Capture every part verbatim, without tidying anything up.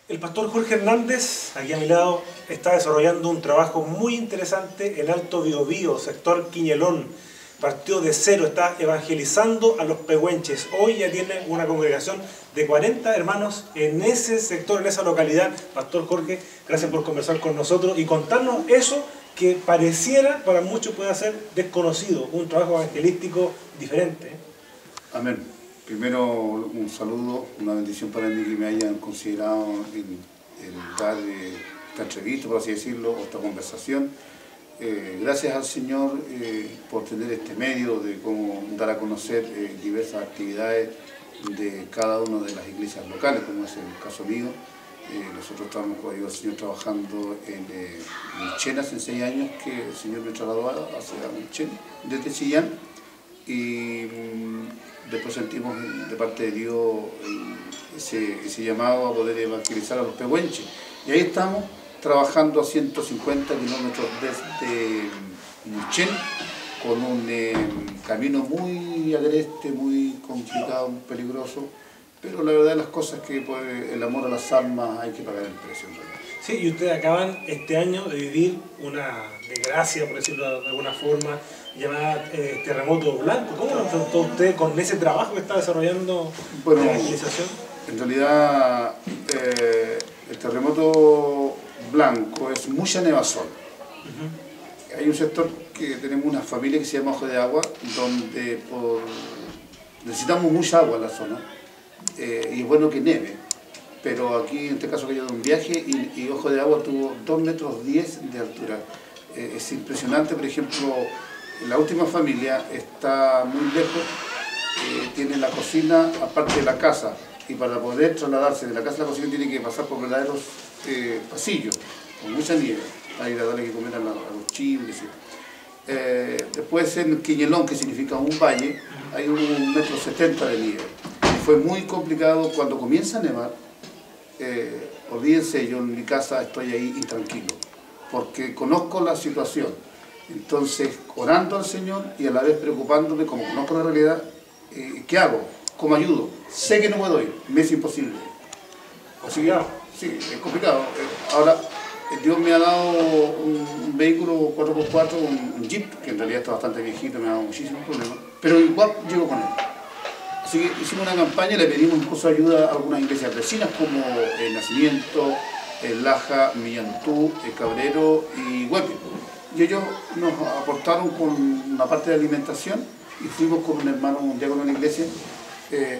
El pastor Jorge Hernández, aquí a mi lado, está desarrollando un trabajo muy interesante en Alto Biobío, sector Quiñelón. Partió de cero, está evangelizando a los pehuenches. Hoy ya tiene una congregación de cuarenta hermanos en ese sector, en esa localidad. Pastor Jorge, gracias por conversar con nosotros y contarnos eso que pareciera para muchos puede ser desconocido, un trabajo evangelístico diferente. Amén. Primero un saludo, una bendición para mí que me hayan considerado en, en dar eh, esta entrevista, por así decirlo, o esta conversación. Eh, gracias al Señor eh, por tener este medio de cómo dar a conocer eh, diversas actividades de cada una de las iglesias locales, como es el caso mío. Eh, nosotros estamos con el Señor trabajando en eh, Michén hace seis años que el Señor me trasladó hacia Michén, desde Chillán, y mm, después sentimos de parte de Dios ese, ese llamado a poder evangelizar a los pehuenches. Y ahí estamos trabajando a ciento cincuenta kilómetros desde Michén, con un eh, camino muy agreste, muy complicado, muy peligroso, pero la verdad de las cosas es que por el amor a las almas hay que pagar el precio en realidad. Sí, y ustedes acaban este año de vivir una desgracia, por decirlo de alguna forma, llamada eh, terremoto blanco. ¿Cómo lo enfrentó usted con ese trabajo que está desarrollando bueno, de evangelización? En realidad, eh, el terremoto blanco es mucha nevazón. Uh-huh. Hay un sector que tenemos una familia que se llama Ojo de Agua, donde por... necesitamos mucha agua en la zona, eh, y es bueno que nieve. Pero aquí, en este caso, que yo de un viaje y, y Ojo de Agua tuvo dos metros diez de altura. Eh, es impresionante, por ejemplo, la última familia está muy lejos, eh, tiene la cocina aparte de la casa, y para poder trasladarse de la casa a la cocina tiene que pasar por verdaderos eh, pasillos, con mucha nieve, para ir a darle que comer a, la, a los chivos, etc. Eh, después en Quiñelón, que significa un valle, hay un metro setenta de nieve. Y fue muy complicado cuando comienza a nevar. Eh, olvídense, yo en mi casa estoy ahí intranquilo, porque conozco la situación. Entonces, orando al Señor y a la vez preocupándome, como conozco la realidad, eh, ¿qué hago? ¿Cómo ayudo? Sé que no puedo ir, me es imposible. Así que, sí, es complicado. Eh, ahora, Dios me ha dado un, un vehículo cuatro por cuatro, un, un Jeep, que en realidad está bastante viejito, me ha dado muchísimos problemas, pero igual llego con él. Así que hicimos una campaña, le pedimos incluso ayuda a algunas iglesias vecinas como El Nacimiento, El Laja, Millantú, El Cabrero y Huepi. Y ellos nos aportaron con una parte de alimentación y fuimos con un hermano, un diácono en la iglesia, eh,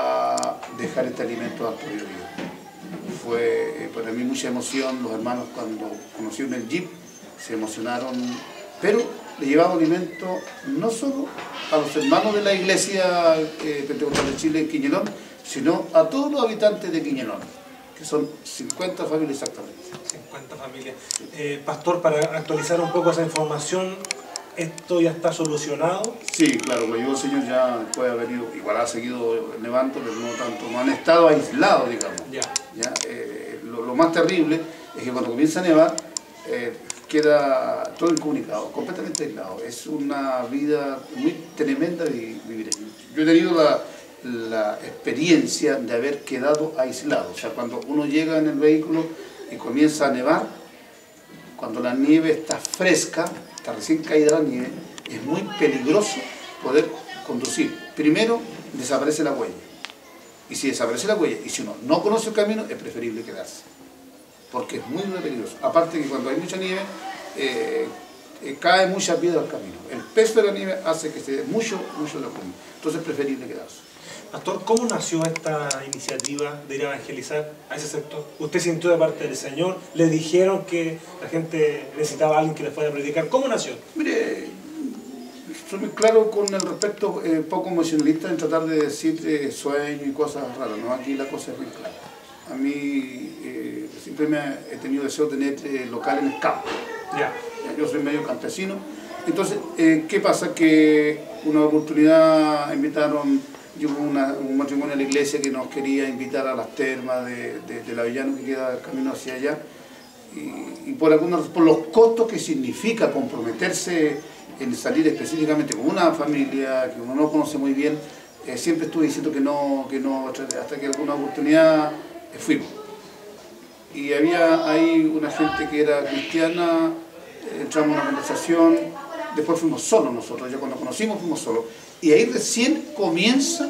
a dejar este alimento a Alto Biobío. Fue eh, para mí mucha emoción, los hermanos cuando conocieron el Jeep se emocionaron, pero le llevamos alimento no solo a los hermanos de la iglesia eh, Pentecostal de Chile, Quiñelón, sino a todos los habitantes de Quiñelón, que son cincuenta familias exactamente. cincuenta familias. Eh, Pastor, para actualizar un poco esa información, ¿esto ya está solucionado? Sí, claro, pues yo el Señor ya después de haber ido, igual ha seguido nevando, pero no tanto, no han estado aislados, digamos. Ya. ¿Ya? Eh, lo, lo más terrible es que cuando comienza a nevar, eh, queda todo incomunicado, completamente aislado. Es una vida muy tremenda de vivir allí. Yo he tenido la, la experiencia de haber quedado aislado. O sea, cuando uno llega en el vehículo y comienza a nevar, cuando la nieve está fresca, está recién caída la nieve, es muy peligroso poder conducir. Primero, desaparece la huella. Y si desaparece la huella, y si uno no conoce el camino, es preferible quedarse, porque es muy, muy peligroso. Aparte que cuando hay mucha nieve, eh, eh, cae mucha piedra al camino. El peso de la nieve hace que se dé mucho, mucho de la comida. Entonces es preferible quedarse. Pastor, ¿cómo nació esta iniciativa de ir a evangelizar a ese sector? ¿Usted sintió de parte del Señor? ¿Le dijeron que la gente necesitaba a alguien que les fuera a predicar? ¿Cómo nació? Mire, soy muy claro con el respecto eh, poco emocionalista en tratar de decir eh, sueños y cosas raras, ¿no? Aquí la cosa es muy clara. A mí eh, siempre me he tenido deseo de tener eh, local en el campo. Ya. Yo soy medio campesino. Entonces, eh, ¿qué pasa? Que una oportunidad invitaron, yo hubo una, un matrimonio en la iglesia que nos quería invitar a las termas de, de, de la Avellano, que queda el camino hacia allá. Y, y por, algunos, por los costos que significa comprometerse en salir específicamente con una familia que uno no conoce muy bien, eh, siempre estuve diciendo que no, que no, hasta que alguna oportunidad eh, fuimos. y había ahí una gente que era cristiana, entramos en una conversación, después fuimos solos nosotros, ya cuando conocimos fuimos solos, y ahí recién comienza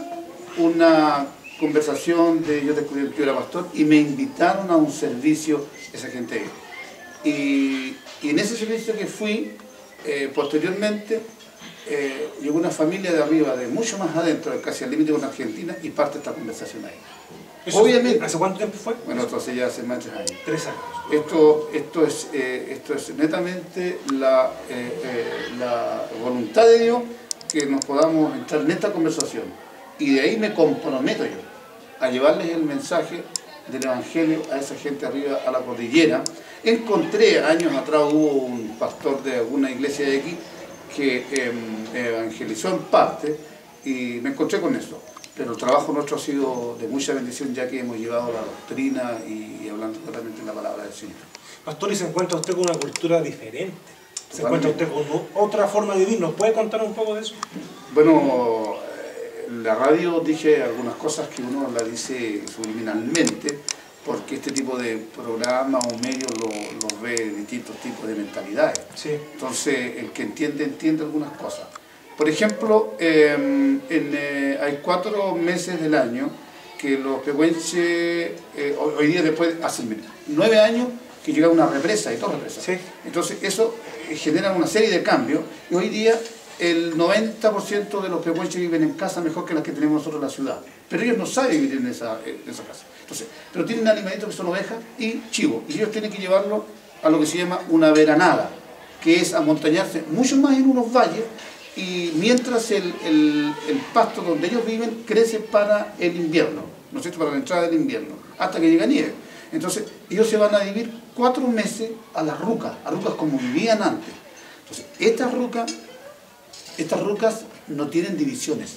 una conversación de yo descubrí que yo era pastor y me invitaron a un servicio esa gente ahí. Y, y en ese servicio que fui, eh, posteriormente, eh, llegó una familia de arriba, de mucho más adentro, casi al límite con Argentina, y parte esta conversación ahí. Eso, obviamente. ¿Hace cuánto tiempo fue? Bueno, esto hace ya hace más de tres años. Tres años. Esto, esto, es, eh, esto es netamente la, eh, eh, la voluntad de Dios que nos podamos entrar en esta conversación. Y de ahí me comprometo yo a llevarles el mensaje del Evangelio a esa gente arriba a la cordillera. Encontré, años atrás hubo un pastor de alguna iglesia de aquí que eh, evangelizó en parte y me encontré con eso. Pero el trabajo nuestro ha sido de mucha bendición ya que hemos llevado la doctrina y, y hablando claramente en la palabra del Señor. Pastor, ¿y se encuentra usted con una cultura diferente? ¿Se encuentra usted con otra forma de vivir? ¿Nos puede contar un poco de eso? Bueno, en la radio dije algunas cosas que uno la dice subliminalmente porque este tipo de programa o medios lo, lo ve distintos tipos de mentalidades. Sí. Entonces, el que entiende, entiende algunas cosas. Por ejemplo, eh, en, eh, hay cuatro meses del año que los pehuenches, eh, hoy, hoy día después, hace nueve años que llega una represa, y dos represas. Sí. Entonces eso eh, genera una serie de cambios, y hoy día el noventa por ciento de los pehuenches viven en casa mejor que las que tenemos nosotros en la ciudad. Pero ellos no saben vivir en esa, en esa casa. Entonces, pero tienen animalitos que son ovejas y chivos, y ellos tienen que llevarlo a lo que se llama una veranada, que es amontañarse mucho más en unos valles, y mientras el, el, el pasto donde ellos viven crece para el invierno, ¿no es cierto?, para la entrada del invierno, hasta que llega nieve. Entonces, ellos se van a vivir cuatro meses a las rucas, a rucas como vivían antes. Entonces, estas rucas, estas rucas no tienen divisiones.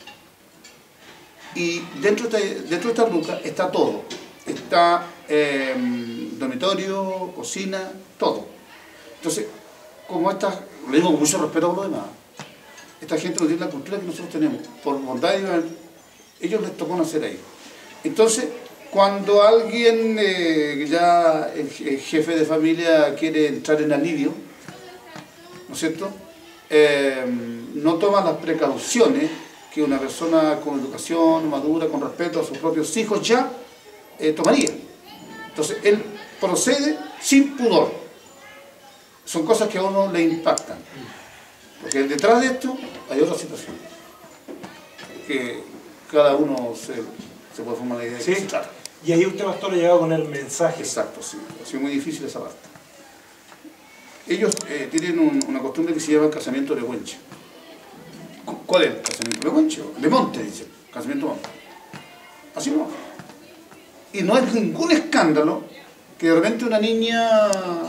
Y dentro de, dentro de esta ruca está todo. Está eh, dormitorio, cocina, todo. Entonces, como estas, le digo con mucho respeto por lo demás, esta gente no tiene la cultura que nosotros tenemos. Por bondad de Dios, ellos les tocó nacer ahí. Entonces, cuando alguien, eh, ya el, el jefe de familia quiere entrar en alivio, ¿no es cierto?, eh, no toma las precauciones que una persona con educación madura, con respeto a sus propios hijos ya eh, tomaría. Entonces, él procede sin pudor. Son cosas que a uno le impactan. Porque detrás de esto hay otra situación. Que cada uno se, se puede formar la idea de ¿sí? que se trata. Y ahí usted, pastor, ha llegado con el mensaje. Exacto, sí. Ha sido muy difícil esa parte. Ellos eh, tienen un, una costumbre que se llama casamiento de huenche. ¿Cuál es el casamiento de huenche? De monte, dicen. Casamiento de monte. Así no. Y no es ningún escándalo que de repente una niña,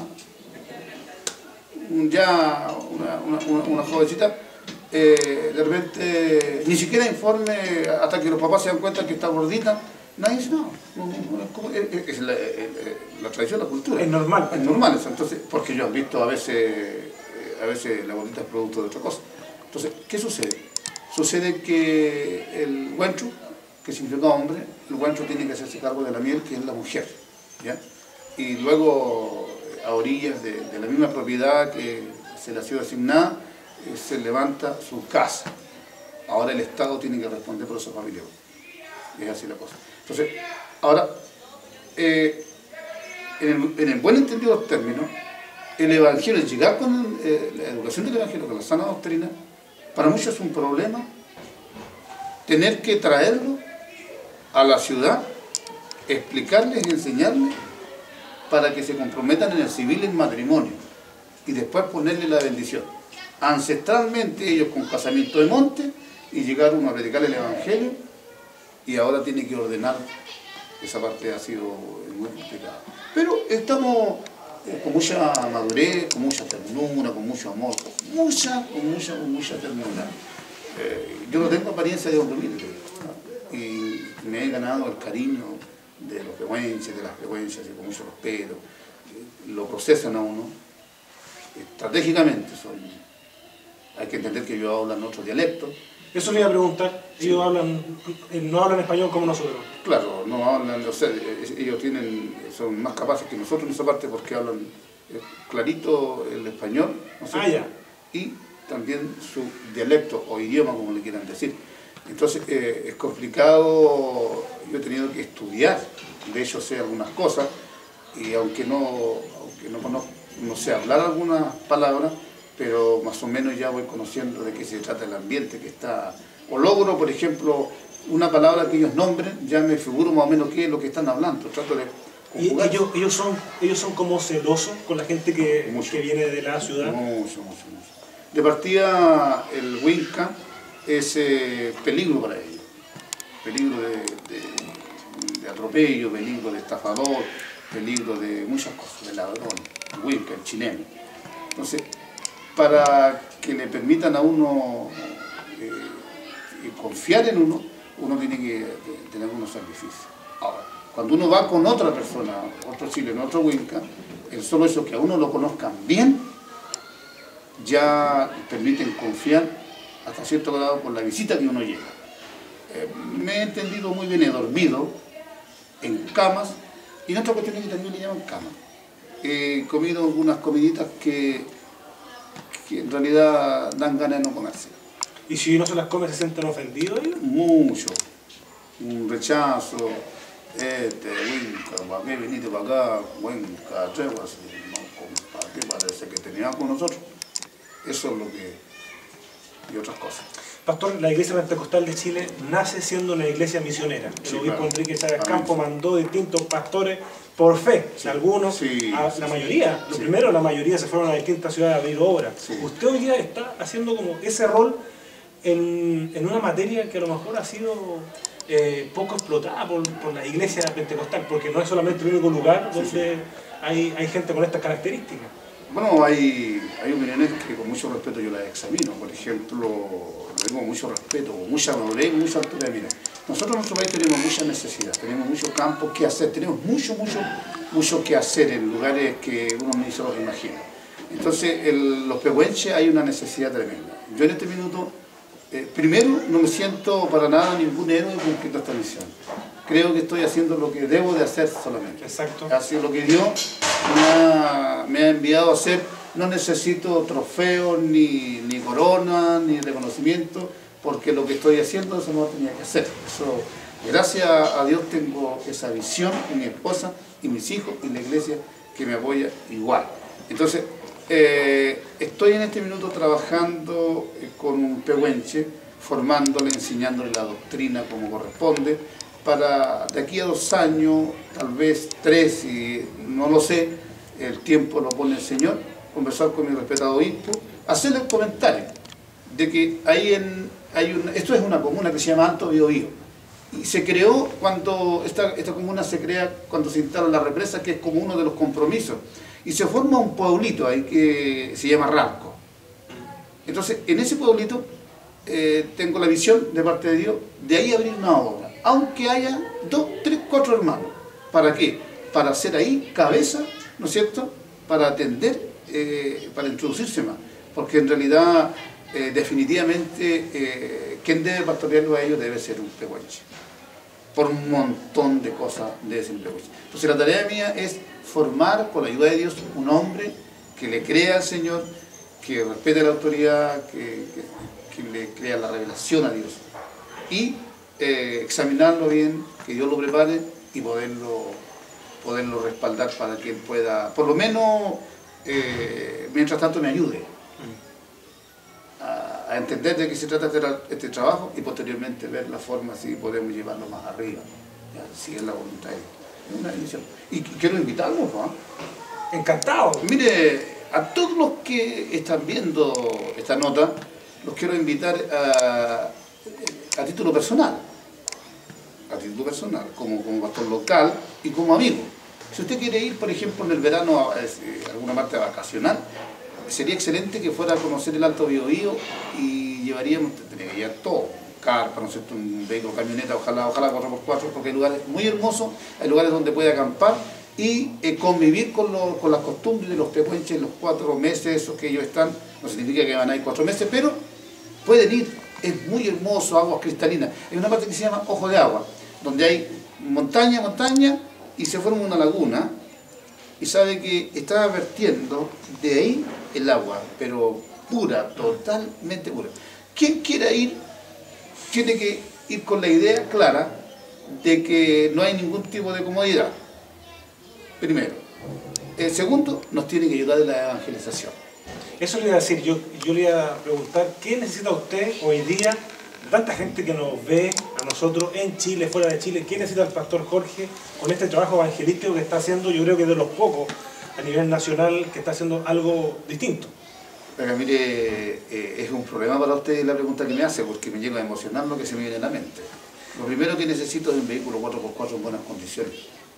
ya una, una, una jovencita, eh, de repente ni siquiera informe hasta que los papás se dan cuenta que está gordita. Nadie dice, no, no, no es, es, es la, es la tradición, la cultura. Es normal. Es normal eso, entonces, porque yo he visto a veces, a veces la gordita es producto de otra cosa. Entonces, ¿qué sucede? Sucede que el huencho, que significa hombre, el huencho tiene que hacerse cargo de la miel, que es la mujer, ¿ya? Y luego, a orillas de, de la misma propiedad que se le ha sido asignada, eh, se levanta su casa. Ahora el Estado tiene que responder por esa familia. Es así la cosa. Entonces, ahora, eh, en, el, en el buen entendido de los términos, el Evangelio, el llegar con eh, la educación del Evangelio, con la sana doctrina, para muchos es un problema tener que traerlo a la ciudad, explicarles y enseñarles para que se comprometan en el civil en matrimonio y después ponerle la bendición. Ancestralmente ellos con casamiento de monte y llegaron a predicar el Evangelio y ahora tiene que ordenar. Esa parte ha sido muy complicada. Pero estamos eh, con mucha madurez, con mucha ternura, con mucho amor, con mucha, con mucha, con mucha ternura. Eh, yo no tengo apariencia de hombre humilde, ¿no? Y me he ganado el cariño de los pehuenches, de las pehuenches, y con mucho respeto. Eh, lo procesan a uno estratégicamente. Son, hay que entender que yo hablo en otro dialecto, Eso le iba a preguntar, ellos sí. hablan, no hablan español como nosotros. Claro, no hablan, o sea, ellos tienen, son más capaces que nosotros en esa parte porque hablan clarito el español, ¿no sé? Ah, ya. Y también su dialecto o idioma, como le quieran decir. Entonces eh, es complicado, yo he tenido que estudiar, de hecho sé algunas cosas, y aunque no, aunque no, conozco, no sé hablar algunas palabras, pero más o menos ya voy conociendo de qué se trata el ambiente que está, o logro, por ejemplo, una palabra que ellos nombren, ya me figuro más o menos qué es lo que están hablando, trato de conjugar. ¿Y ellos, ellos, son, ellos son como celosos con la gente que, que viene de la ciudad? Mucho, mucho, mucho. De partida, el Huinca es eh, peligro para ellos, peligro de, de, de atropello, peligro de estafador, peligro de muchas cosas, de ladrón, el Huinca, el chileno. Entonces, para que le permitan a uno eh, confiar en uno, uno tiene que tener unos sacrificios. Ahora, cuando uno va con otra persona, otro chileno, otro Huinca, el solo eso que a uno lo conozcan bien, ya permiten confiar hasta cierto grado por la visita que uno llega. Eh, me he entendido muy bien, he dormido en camas, y en otras cuestiones que también le llaman camas. He comido algunas comiditas que, que en realidad dan ganas de no comerse. ¿Y si uno se las come, se sienten ofendidos ellos? Mucho. Un rechazo. Este, Huinca, ¿para qué viniste para acá? Huinca, Treguas, no, ¿para qué parece que tenían con nosotros? Eso es lo que... y otras cosas. Pastor, la Iglesia Pentecostal de Chile nace siendo una iglesia misionera. El Sí, obispo claro. Enrique Chávez Campo mandó distintos pastores por fe. Sí. Algunos, Sí, a, sí, la sí. mayoría, lo Sí. primero, la mayoría se fueron a distintas ciudades a abrir obras. Sí. Usted hoy día está haciendo como ese rol en, en una materia que a lo mejor ha sido eh, poco explotada por, por la Iglesia Pentecostal, porque no es solamente el único lugar donde Sí, sí. Hay, hay gente con estas características. Bueno, hay, hay opiniones que con mucho respeto yo las examino. Por ejemplo, lo digo con mucho respeto, con mucha madurez y mucha altura de mira. Nosotros en nuestro país tenemos mucha necesidad, tenemos mucho campo que hacer, tenemos mucho, mucho, mucho que hacer en lugares que uno ni se los imagina. Entonces, en los pehuenches hay una necesidad tremenda. Yo en este minuto, eh, primero, no me siento para nada ningún héroe cumpliendo esta misión. Creo que estoy haciendo lo que debo de hacer solamente. Exacto. Así lo que Dios me ha, me ha enviado a hacer. No necesito trofeos, ni, ni corona, ni reconocimiento, porque lo que estoy haciendo eso no tenía que hacer. Eso, gracias a Dios tengo esa visión en mi esposa y mis hijos y la iglesia que me apoya igual. Entonces, eh, estoy en este minuto trabajando con un pehuenche, formándole, enseñándole la doctrina como corresponde, para de aquí a dos años, tal vez tres, y no lo sé, el tiempo lo pone el Señor, conversar con mi respetado obispo, hacerle el comentario de que ahí en, hay una, esto es una comuna que se llama Alto Biobío, y se creó cuando, esta, esta comuna se crea cuando se instala la represa, que es como uno de los compromisos, y se forma un pueblito ahí que se llama Ralco. Entonces, en ese pueblito eh, tengo la visión de parte de Dios de ahí abrir una obra, aunque haya dos, tres, cuatro hermanos. ¿Para qué? Para hacer ahí cabeza, ¿no es cierto?, para atender, eh, para introducirse más, porque en realidad, eh, definitivamente, eh, quien debe pastorearlo a ellos debe ser un pehuenche. Por un montón de cosas debe ser un pehuenche. Entonces la tarea mía es formar, con la ayuda de Dios, un hombre que le crea al Señor, que respete la autoridad, que, que, que le crea la revelación a Dios. Y eh, examinarlo bien, que Dios lo prepare y poderlo... poderlo respaldar para que él pueda, por lo menos, eh, mientras tanto me ayude a, a entender de qué se trata este, este trabajo y posteriormente ver la forma si podemos llevarlo más arriba, ya, si es la voluntad de Dios. Es una bendición. Y quiero invitarlos, ¿no? Encantado. Mire, a todos los que están viendo esta nota, los quiero invitar a, a título personal. a título personal, como, como pastor local y como amigo. Si usted quiere ir, por ejemplo, en el verano a, a alguna parte vacacional, sería excelente que fuera a conocer el Alto Biobío y llevaríamos, tendría que llevar todo, carpa, ¿no es cierto?, un vehículo, camioneta, ojalá, ojalá cuatro por cuatro, porque hay lugares muy hermosos, hay lugares donde puede acampar y eh, convivir con, lo, con las costumbres de los pehuenches los cuatro meses esos que ellos están. No significa que van a ir cuatro meses, pero pueden ir es muy hermoso, aguas cristalinas. Hay una parte que se llama Ojo de Agua, donde hay montaña, montaña, y se forma una laguna, y sabe que está vertiendo de ahí el agua, pero pura, totalmente pura. Quien quiera ir, tiene que ir con la idea clara de que no hay ningún tipo de comodidad, primero. El segundo, nos tiene que ayudar en la evangelización. Eso le iba a decir, yo, yo le iba a preguntar, ¿qué necesita usted hoy día, de tanta gente que nos ve a nosotros en Chile, fuera de Chile? ¿Qué necesita el pastor Jorge con este trabajo evangelístico que está haciendo? Yo creo que de los pocos a nivel nacional que está haciendo algo distinto. Pero mire, eh, es un problema para usted la pregunta que me hace, porque me llega a emocionar lo que se me viene a la mente. Lo primero que necesito es un vehículo cuatro por cuatro en buenas condiciones.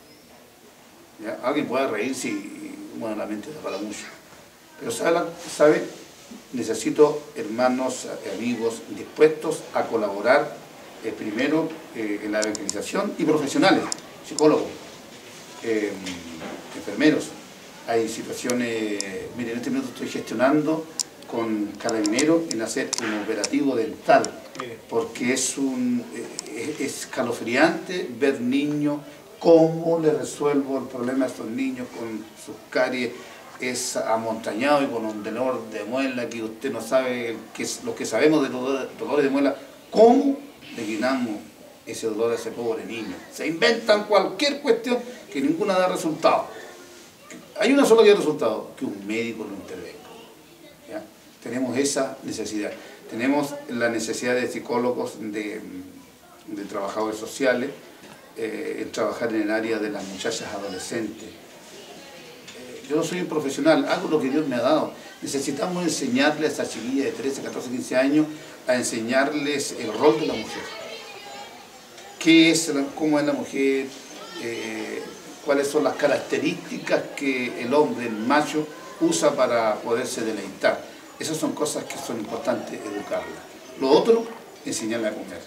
¿Ya? Alguien puede reírse y, bueno, la mente da para mucho. Pero sabe, sabe, necesito hermanos, amigos dispuestos a colaborar eh, primero eh, en la evangelización y profesionales, psicólogos, eh, enfermeros. Hay situaciones, miren, en este minuto estoy gestionando con Carabineros en hacer un operativo dental, porque es, un, es escalofriante ver niños, cómo le resuelvo el problema a estos niños con sus caries, es amontañado y con un dolor de muela que usted no sabe, que es, los que sabemos de dolores dolor de muela, cómo le quitamos ese dolor a ese pobre niño. Se inventan cualquier cuestión que ninguna da resultado. Hay una sola que da resultado, que un médico lo intervenga. ¿Ya? Tenemos esa necesidad. Tenemos la necesidad de psicólogos, de, de trabajadores sociales, eh, en trabajar en el área de las muchachas adolescentes. Eh, yo no soy un profesional, hago lo que Dios me ha dado. Necesitamos enseñarle a esas chiquillas de trece, catorce, quince años, a enseñarles el rol de la mujer. ¿Qué es, cómo es la mujer? Eh, cuáles son las características que el hombre, el macho, usa para poderse deleitar. Esas son cosas que son importantes educarlas. Lo otro, enseñarle a comer.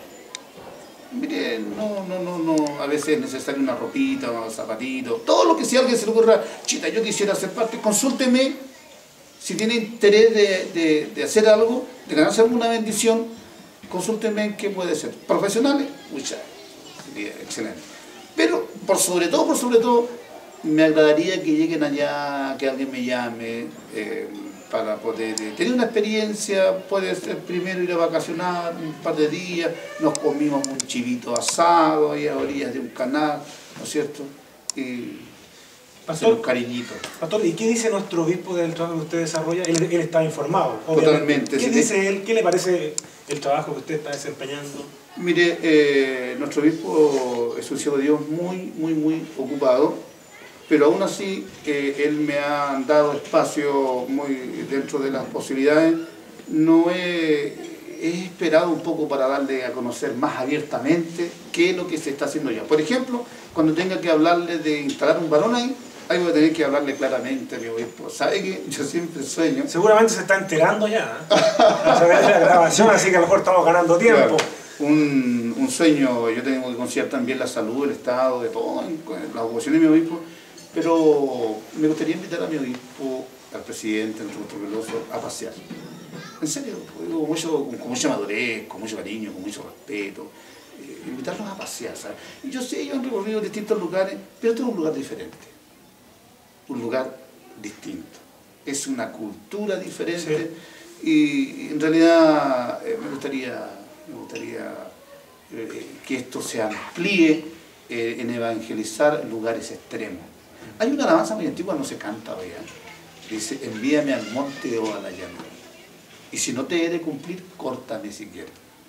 Mire, no, no, no, no, a veces es necesario una ropita, unos zapatitos, todo lo que si a alguien se le ocurra, chita, yo quisiera ser parte, consúlteme si tiene interés de, de, de hacer algo, de ganarse alguna bendición, consúlteme en qué puede ser. Profesionales, muchas, sería excelente. Pero, por sobre todo, por sobre todo, me agradaría que lleguen allá, que alguien me llame, eh, para poder eh, tener una experiencia, puede ser primero ir a vacacionar un par de días, nos comimos un chivito asado ahí a orillas de un canal, ¿no es cierto? Y hacer un cariñito. Pastor, ¿y qué dice nuestro obispo del trabajo que usted desarrolla? Él, él está informado, obviamente. Totalmente. ¿Qué dice él? ¿Qué le parece el trabajo que usted está desempeñando? Mire, eh, nuestro obispo es un siervo de Dios muy, muy, muy ocupado, pero aún así eh, él me ha dado espacio muy dentro de las posibilidades. No he, he esperado un poco para darle a conocer más abiertamente qué es lo que se está haciendo ya. Por ejemplo, cuando tenga que hablarle de instalar un varón ahí, ahí voy a tener que hablarle claramente a mi obispo. ¿Sabe qué? Yo siempre sueño. Seguramente se está enterando ya, ¿eh? A través de la grabación, así que a lo mejor estamos ganando tiempo. Claro. Un, un sueño, yo tengo que considerar también la salud, el estado, de todo, las ocupaciones de mi obispo, pero me gustaría invitar a mi obispo, al presidente, al nuestro Veloso, a pasear. En serio, con, mucho, con mucha madurez, con mucho cariño, con mucho respeto, eh, invitarlos a pasear, ¿sabes? Y yo sé, ellos han recorrido distintos lugares, pero este es un lugar diferente, un lugar distinto. Es una cultura diferente, sí. Y en realidad eh, me gustaría... Me gustaría eh, que esto se amplíe eh, en evangelizar lugares extremos. Hay una alabanza muy antigua, no se canta hoy, ¿eh? Dice, envíame al monte o a la llanura. Y si no te he de cumplir, córtame si quieres.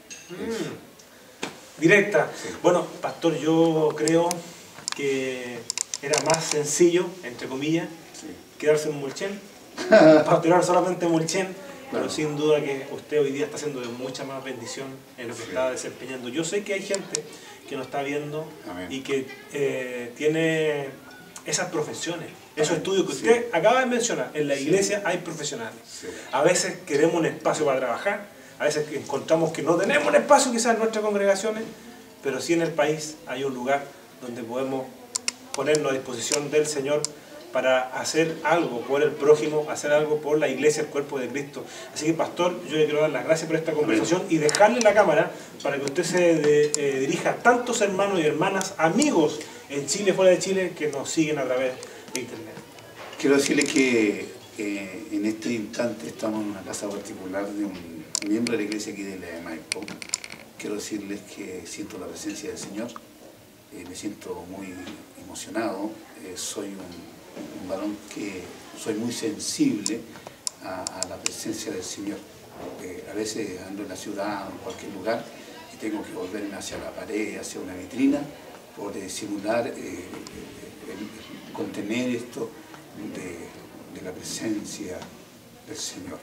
Mm. Directa. Sí. Bueno, pastor, yo creo que era más sencillo, entre comillas, sí, quedarse en Mulchen, pastorear solamente Mulchen. Pero sin duda que usted hoy día está haciendo de mucha más bendición en lo que sí está desempeñando. Yo sé que hay gente que nos está viendo. Amén. Y que eh, tiene esas profesiones, esos Amén. Estudios que usted sí acaba de mencionar. En la iglesia sí hay profesionales. Sí. A veces queremos un espacio para trabajar, a veces encontramos que no tenemos un espacio quizás en nuestras congregaciones, pero sí en el país hay un lugar donde podemos ponernos a disposición del Señor para hacer algo por el prójimo, hacer algo por la iglesia, el cuerpo de Cristo. Así que, pastor, yo le quiero dar las gracias por esta conversación y dejarle la cámara para que usted se de, eh, dirija a tantos hermanos y hermanas, amigos en Chile, fuera de Chile, que nos siguen a través de internet. Quiero decirles que eh, en este instante estamos en una casa particular de un miembro de la iglesia aquí de la Maipo. Quiero decirles que siento la presencia del Señor, eh, me siento muy emocionado, eh, soy un, un varón que soy muy sensible a, a la presencia del Señor. Eh, a veces ando en la ciudad o en cualquier lugar y tengo que volverme hacia la pared, hacia una vitrina, por eh, simular, eh, el, el contener esto de, de la presencia del Señor.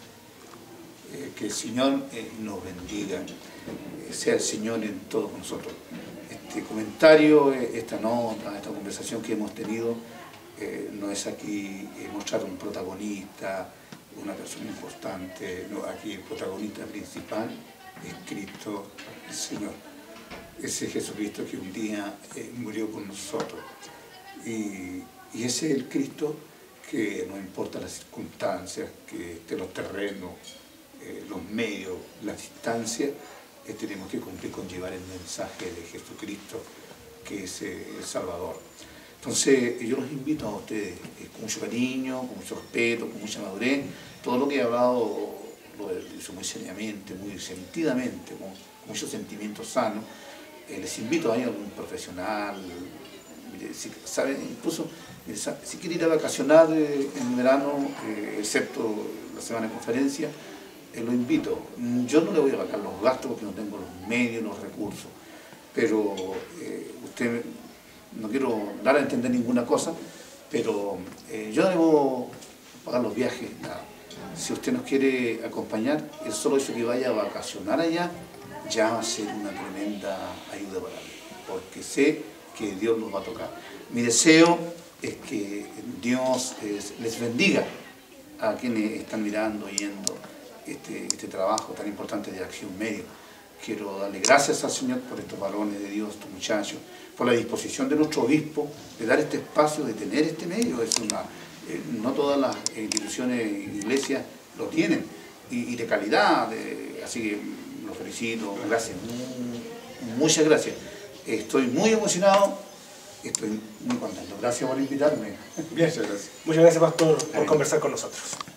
Eh, que el Señor eh, nos bendiga, eh, sea el Señor en todos nosotros. Este comentario, eh, esta nota, esta conversación que hemos tenido, eh, no es aquí eh, mostrar un protagonista, una persona importante, no, aquí el protagonista principal es Cristo, el Señor. Ese Jesucristo que un día eh, murió por nosotros. Y, y ese es el Cristo que no importa las circunstancias, que de los terrenos, eh, los medios, las distancias, eh, tenemos que cumplir con llevar el mensaje de Jesucristo, que es eh, el Salvador. Entonces, yo los invito a ustedes eh, con mucho cariño, con mucho respeto, con mucha madurez. Todo lo que he hablado lo he dicho muy seriamente, muy sentidamente, con mucho sentimiento sano. Eh, les invito a ir a algún profesional, mire, si, sabe, incluso si quiere ir a vacacionar eh, en verano, eh, excepto la semana de conferencia, eh, lo invito. Yo no le voy a pagar los gastos porque no tengo los medios, los recursos, pero eh, usted, no quiero dar a entender ninguna cosa, pero eh, yo no debo pagar los viajes, nada. Si usted nos quiere acompañar, el solo hecho que vaya a vacacionar allá, ya va a ser una tremenda ayuda para mí, porque sé que Dios nos va a tocar. Mi deseo es que Dios es, les bendiga a quienes están mirando, oyendo este, este trabajo tan importante de Acción Medio. Quiero darle gracias al Señor por estos varones de Dios, estos muchachos, por la disposición de nuestro obispo de dar este espacio, de tener este medio. Es una, eh, no todas las instituciones e iglesias lo tienen, y, y de calidad, de, así que los felicito, gracias, muchas gracias. Estoy muy emocionado, estoy muy contento. Gracias por invitarme. Bien. Muchas gracias. Muchas gracias, pastor, por conversar con nosotros.